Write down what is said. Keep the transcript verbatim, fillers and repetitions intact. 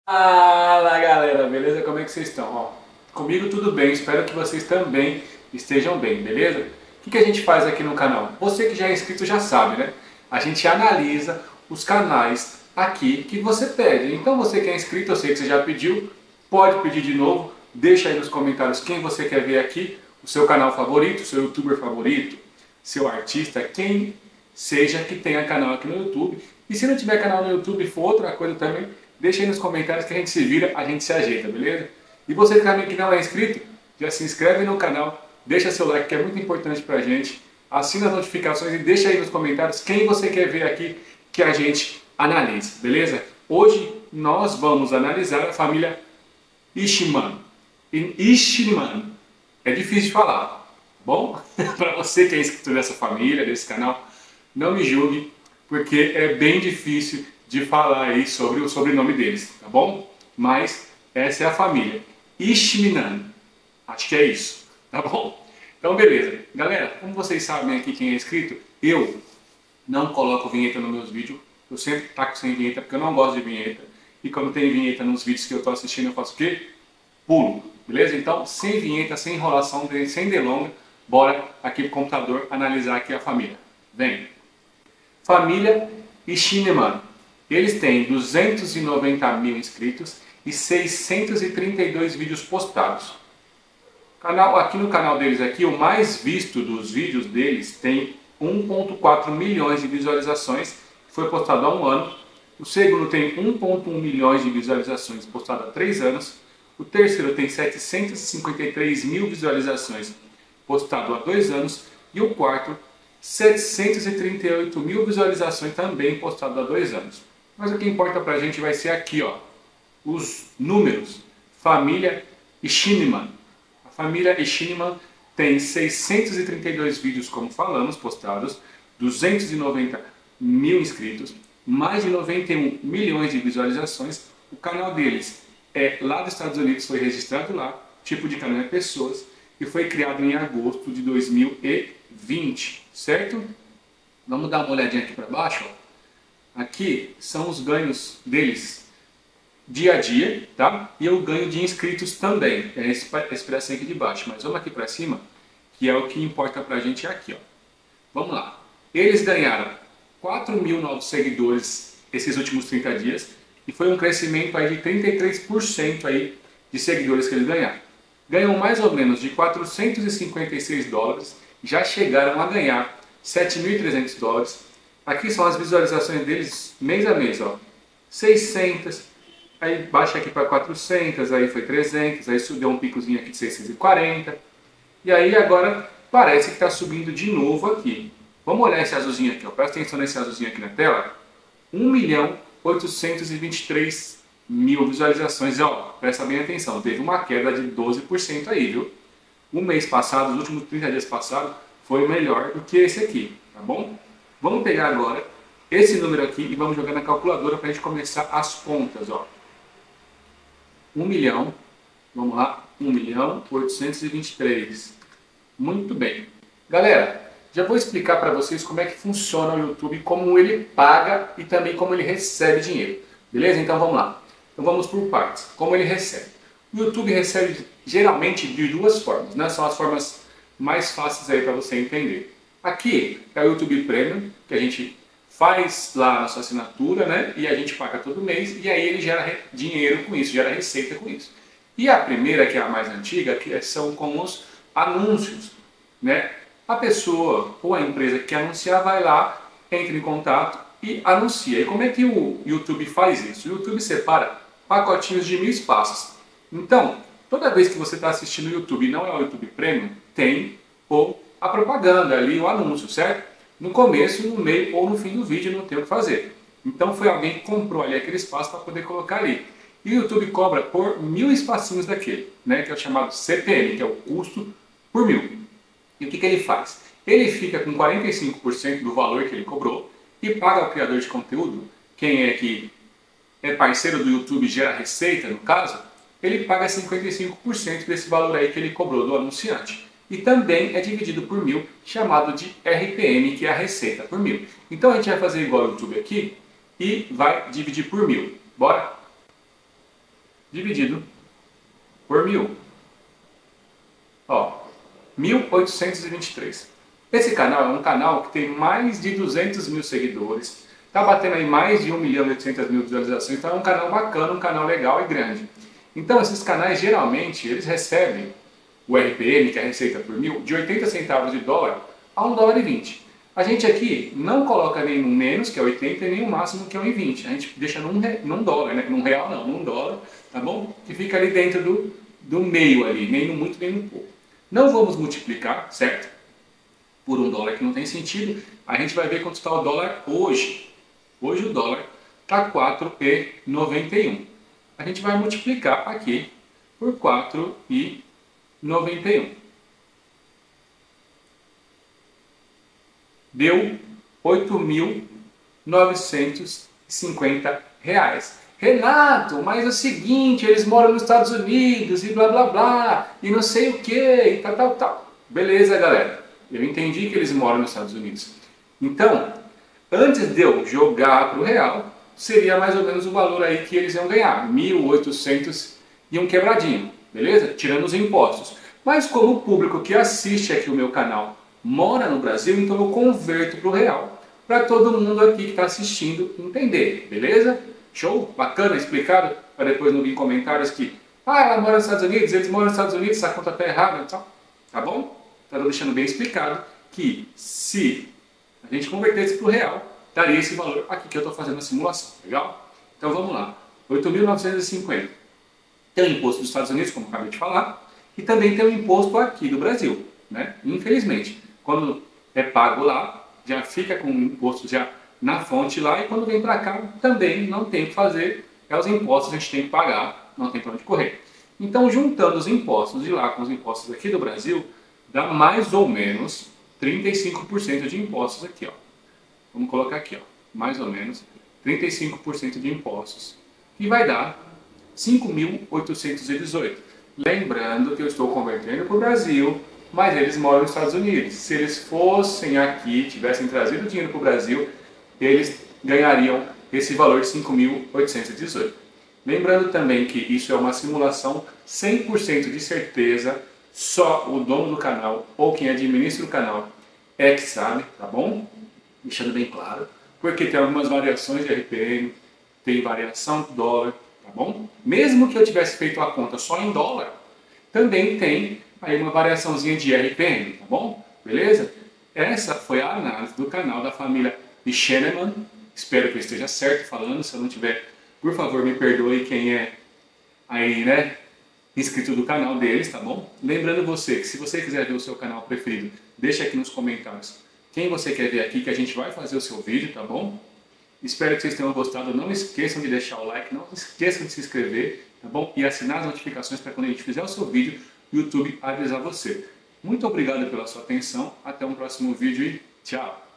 Fala galera, beleza? Como é que vocês estão? Ó, comigo tudo bem, espero que vocês também estejam bem, beleza? O que que a gente faz aqui no canal? Você que já é inscrito já sabe, né? A gente analisa os canais aqui que você pede. Então você que é inscrito, eu sei que você já pediu, pode pedir de novo, deixa aí nos comentários quem você quer ver aqui, o seu canal favorito, o seu youtuber favorito, seu artista, quem seja que tenha canal aqui no YouTube. E se não tiver canal no YouTube e for outra coisa também, deixa aí nos comentários que a gente se vira, a gente se ajeita, beleza? E você também que não é inscrito, já se inscreve no canal, deixa seu like que é muito importante pra gente, assina as notificações e deixa aí nos comentários quem você quer ver aqui que a gente analise, beleza? Hoje nós vamos analisar a família Ishiman. Ishiman. É difícil de falar, bom? Para você que é inscrito nessa família, desse canal, não me julgue, porque é bem difícil de falar aí sobre o sobrenome deles, tá bom? Mas essa é a família Ishiminan. Acho que é isso, tá bom? Então beleza. Galera, como vocês sabem aqui quem é inscrito, eu não coloco vinheta nos meus vídeos. Eu sempre taco sem vinheta porque eu não gosto de vinheta. E quando tem vinheta nos vídeos que eu estou assistindo, eu faço o quê? Pulo, beleza? Então, sem vinheta, sem enrolação, sem delonga, bora aqui pro computador analisar aqui a família. Vem! Família Ishineman. Eles têm duzentos e noventa mil inscritos e seiscentos e trinta e dois vídeos postados. Canal, aqui no canal deles, aqui, o mais visto dos vídeos deles tem um vírgula quatro milhões de visualizações, foi postado há um ano. O segundo tem um vírgula um milhões de visualizações, postado há três anos. O terceiro tem setecentos e cinquenta e três mil visualizações, postado há dois anos. E o quarto, setecentos e trinta e oito mil visualizações, também postado há dois anos. Mas o que importa pra gente vai ser aqui, ó, os números. Família Ishineman. A família Ishineman tem seiscentos e trinta e dois vídeos, como falamos, postados, duzentos e noventa mil inscritos, mais de noventa e um milhões de visualizações. O canal deles é lá dos Estados Unidos, foi registrado lá, tipo de canal é pessoas, e foi criado em agosto de dois mil e vinte, certo? Vamos dar uma olhadinha aqui para baixo, ó. Aqui são os ganhos deles dia a dia, tá? E o ganho de inscritos também, é esse, esse pedacinho aqui de baixo. Mas vamos aqui para cima, que é o que importa para a gente aqui, ó. Vamos lá. Eles ganharam quatro mil novos seguidores esses últimos trinta dias e foi um crescimento aí de trinta e três por cento aí de seguidores que eles ganharam. Ganham mais ou menos de quatrocentos e cinquenta e seis dólares, já chegaram a ganhar sete mil e trezentos dólares. Aqui são as visualizações deles mês a mês, ó. seiscentos, aí baixa aqui para quatrocentos, aí foi trezentos, aí subiu um picozinho aqui de seiscentos e quarenta. E aí agora parece que está subindo de novo aqui. Vamos olhar esse azulzinho aqui, ó. Presta atenção nesse azulzinho aqui na tela. um milhão oitocentos e vinte e três mil visualizações. E, ó, presta bem atenção, teve uma queda de doze por cento aí, viu? O mês passado, os últimos trinta dias passados, foi melhor do que esse aqui, tá bom? Vamos pegar agora esse número aqui e vamos jogar na calculadora para a gente começar as contas, ó. um milhão, vamos lá, um milhão oitocentos e vinte e três. Muito bem. Galera, já vou explicar para vocês como é que funciona o YouTube, como ele paga e também como ele recebe dinheiro. Beleza? Então vamos lá. Então vamos por partes. Como ele recebe? O YouTube recebe geralmente de duas formas, né? São as formas mais fáceis aí para você entender. Aqui é o YouTube Premium, que a gente faz lá a nossa assinatura, né? E a gente paga todo mês e aí ele gera dinheiro com isso, gera receita com isso. E a primeira, que é a mais antiga, que são com os anúncios, né? A pessoa ou a empresa que quer anunciar vai lá, entra em contato e anuncia. E como é que o YouTube faz isso? O YouTube separa pacotinhos de mil espaços. Então, toda vez que você está assistindo o YouTube e não é o YouTube Premium, tem o, a propaganda ali, o anúncio, certo? No começo, no meio ou no fim do vídeo, não tem o que fazer. Então foi alguém que comprou ali aquele espaço para poder colocar ali. E o YouTube cobra por mil espacinhos daquele, né? Que é o chamado C P M, que é o custo por mil. E o que, que ele faz? Ele fica com quarenta e cinco por cento do valor que ele cobrou e paga ao criador de conteúdo, quem é que é parceiro do YouTube e gera receita, no caso, ele paga cinquenta e cinco por cento desse valor aí que ele cobrou do anunciante. E também é dividido por mil, chamado de R P M, que é a receita por mil. Então a gente vai fazer igual ao YouTube aqui e vai dividir por mil. Bora? dividido por mil. Ó, mil oitocentos e vinte e três. Esse canal é um canal que tem mais de duzentos mil seguidores, tá batendo aí mais de um milhão e oitocentas mil visualizações, então é um canal bacana, um canal legal e grande. Então esses canais geralmente eles recebem o R P M, que é a receita por mil, de oitenta centavos de dólar a um dólar e vinte. A gente aqui não coloca nem no menos, que é oitenta, e nem o máximo, que é um e vinte. A gente deixa num, re... num dólar, né? Num real não, num dólar, tá bom? Que fica ali dentro do, do meio ali, nem no muito, nem no pouco. Não vamos multiplicar, certo? Por um dólar, que não tem sentido. A gente vai ver quanto está o dólar hoje. Hoje o dólar está quatro reais e noventa e um. A gente vai multiplicar aqui por quatro reais e noventa e um. Deu oito mil novecentos e cinquenta reais. Renato, mas é o seguinte, eles moram nos Estados Unidos e blá blá blá, e não sei o que, e tal, tal, tal. Beleza, galera, eu entendi que eles moram nos Estados Unidos. Então, antes de eu jogar para o real, seria mais ou menos o valor aí que eles iam ganhar, mil e oitocentos e um quebradinho, beleza? Tirando os impostos. Mas como o público que assiste aqui o meu canal mora no Brasil, então eu converto para o real, para todo mundo aqui que está assistindo entender, beleza? Show? Bacana, explicado? Para depois não vir comentários que ah, ela mora nos Estados Unidos, eles moram nos Estados Unidos, essa conta está errada, então, tá bom? Estou deixando bem explicado que se a gente convertesse para o real, daria esse valor aqui que eu estou fazendo a simulação, legal? Então vamos lá, oito mil novecentos e cinquenta. Tem o imposto dos Estados Unidos, como eu acabei de falar, e também tem o imposto aqui do Brasil, né? Infelizmente. Quando é pago lá, já fica com o imposto já na fonte lá, e quando vem para cá também não tem o que fazer, é os impostos a gente tem que pagar, não tem para onde correr. Então, juntando os impostos de lá com os impostos aqui do Brasil, dá mais ou menos trinta e cinco por cento de impostos aqui, ó. Vamos colocar aqui, ó, mais ou menos trinta e cinco por cento de impostos, que vai dar cinco mil oitocentos e dezoito. Lembrando que eu estou convertendo para o Brasil, mas eles moram nos Estados Unidos. Se eles fossem aqui, tivessem trazido dinheiro para o Brasil, eles ganhariam esse valor de cinco mil oitocentos e dezoito. Lembrando também que isso é uma simulação cem por cento de certeza, só o dono do canal ou quem administra o canal é que sabe, tá bom? Deixando bem claro, porque tem algumas variações de R P M, tem variação do dólar, tá bom? Mesmo que eu tivesse feito a conta só em dólar, também tem aí uma variaçãozinha de R P M, tá bom? Beleza? Essa foi a análise do canal da família Scheneman. Espero que eu esteja certo falando. Se eu não tiver, por favor, me perdoe quem é aí, né, inscrito do canal deles, tá bom? Lembrando você que se você quiser ver o seu canal preferido, deixa aqui nos comentários quem você quer ver aqui, que a gente vai fazer o seu vídeo, tá bom? Espero que vocês tenham gostado. Não esqueçam de deixar o like, não esqueçam de se inscrever, tá bom? E assinar as notificações para quando a gente fizer o seu vídeo, o YouTube avisar você. Muito obrigado pela sua atenção, até um próximo vídeo e tchau!